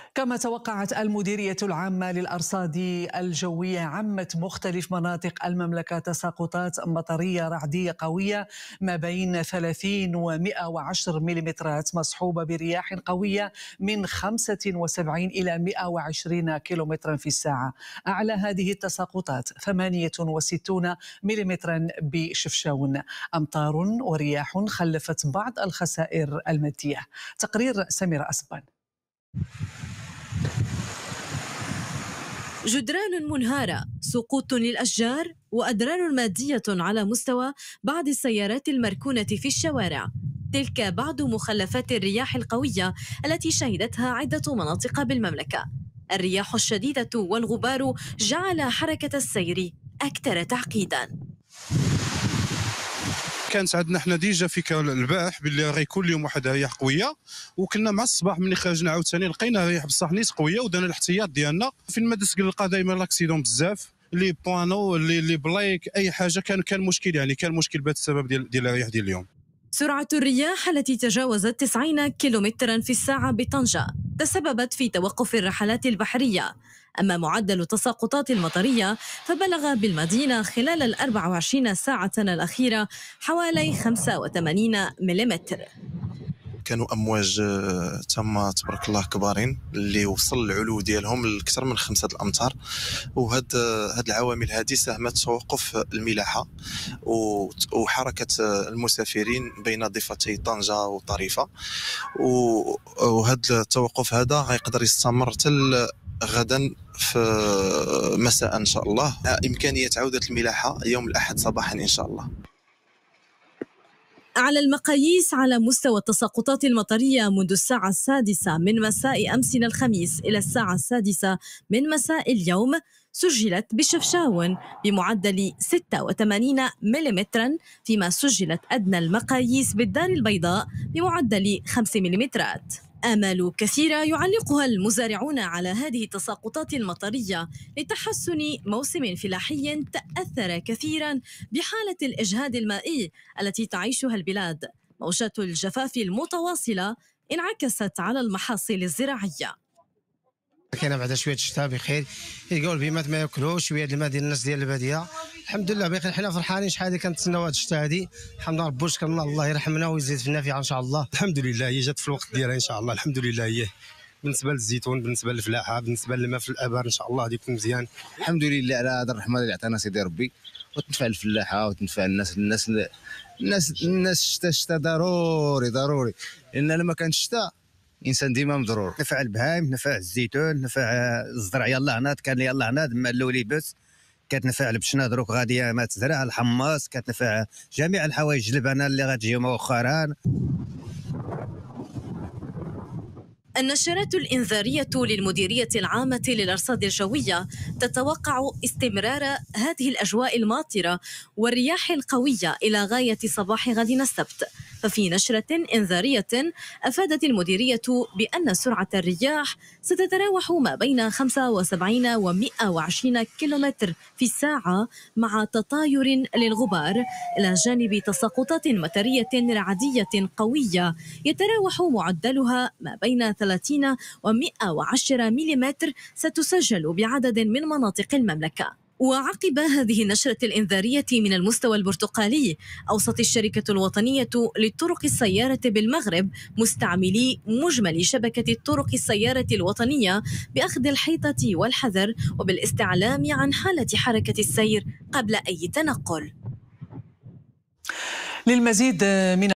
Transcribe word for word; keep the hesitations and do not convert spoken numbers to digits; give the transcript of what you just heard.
كما توقعت المديرية العامة للأرصاد الجوية عمت مختلف مناطق المملكة تساقطات مطرية رعدية قوية ما بين ثلاثين ومئة وعشرة مليمترات، مصحوبة برياح قوية من خمسة وسبعين إلى مئة وعشرين كيلومترا في الساعة. أعلى هذه التساقطات ثمانية وستين مليمترا بشفشاون. أمطار ورياح خلفت بعض الخسائر المادية. تقرير سميرة أسبان. جدران منهارة، سقوط للأشجار، وأضرار مادية على مستوى بعض السيارات المركونة في الشوارع. تلك بعض مخلفات الرياح القوية التي شهدتها عدة مناطق بالمملكة. الرياح الشديدة والغبار جعل حركة السير أكثر تعقيداً. كانت عندنا حنا ديجا في البارح باللي غيكون اليوم واحد رياح قويه، وكنا مع الصباح ملي خرجنا عاوتاني لقينا رياح بصح نيت قويه، ودانا الاحتياط ديالنا فين ما دزت نلقى دائما لاكسيدون بزاف، لي بوانو لي لي بلايك اي حاجه كان كان مشكل، يعني كان مشكل بهذا السبب ديال ديال الرياح ديال اليوم. سرعة الرياح التي تجاوزت تسعين كيلومترا في الساعة بطنجة تسببت في توقف الرحلات البحرية. أما معدل التساقطات المطرية فبلغ بالمدينة خلال الأربع وعشرين ساعة الأخيرة حوالي خمسة وثمانين مليمتر. كانوا امواج تما تبارك الله كبارين اللي وصل العلو ديالهم لاكثر من خمسة الامتار، وهاد هاد العوامل هذه ساهمت في توقف الملاحه وحركه المسافرين بين ضفتي طنجه وطريفه، وهذا التوقف هذا غيقدر يستمر حتى غدا في مساء ان شاء الله. امكانيه عوده الملاحه يوم الاحد صباحا ان شاء الله. على المقاييس على مستوى التساقطات المطرية منذ الساعة السادسة من مساء أمسنا الخميس إلى الساعة السادسة من مساء اليوم سجلت بشفشاون بمعدل ستة وثمانين مليمترا، فيما سجلت أدنى المقاييس بالدار البيضاء بمعدل خمسة مليمترات. آمال كثيرة يعلقها المزارعون على هذه التساقطات المطرية لتحسن موسم فلاحي تأثر كثيرا بحالة الإجهاد المائي التي تعيشها البلاد. موجات الجفاف المتواصلة انعكست على المحاصيل الزراعية. كاين بعدا شويه الشتاء بخير، يلقاو البيمات ما ياكلوش، شويه الماء ديال الناس ديال الباديه. الحمد لله بخير، حنا فرحانين. شحال هذه كنتسناو هذا الشتاء هذه، الحمد لله ربي شكرنا الله يرحمنا ويزيد في النافعه ان شاء الله. الحمد لله هي جات في الوقت ديالها ان شاء الله. الحمد لله هي بالنسبه للزيتون، بالنسبه للفلاحه، بالنسبه للماء في الابار ان شاء الله غادي يكون مزيان. الحمد لله على هذا الرحمه اللي عطانا سيدي ربي، وتنفع الفلاحه وتنفع الناس الناس الناس الناس الشتاء الشتاء ضروري ضروري، لان لما كان الشتاء انسان ديما مضرور. نفع البهايم، نفع الزيتون، نفع الزرع. يلا عناد كان يلا عناد ما اللولي بس كتنفع البشنه دروك غاديه ما تزرع الحماص، كتنفع جميع الحوايج اللبنه اللي غتجي مؤخرا. النشرات الإنذارية للمديرية العامة للأرصاد الجوية تتوقع استمرار هذه الأجواء الماطرة والرياح القوية إلى غاية صباح غد السبت. ففي نشرة إنذارية أفادت المديرية بأن سرعة الرياح ستتراوح ما بين خمسة وسبعين ومئة وعشرين كيلومتر في الساعة، مع تطاير للغبار إلى جانب تساقطات مطرية رعدية قوية يتراوح معدلها ما بين ثلاثين ومئة وعشرة مليمتر ستسجل بعدد من مناطق المملكة. وعقب هذه النشرة الإنذارية من المستوى البرتقالي، أوصت الشركة الوطنية للطرق السيارة بالمغرب مستعملي مجمل شبكة الطرق السيارة الوطنية بأخذ الحيطة والحذر وبالاستعلام عن حالة حركة السير قبل أي تنقل. للمزيد من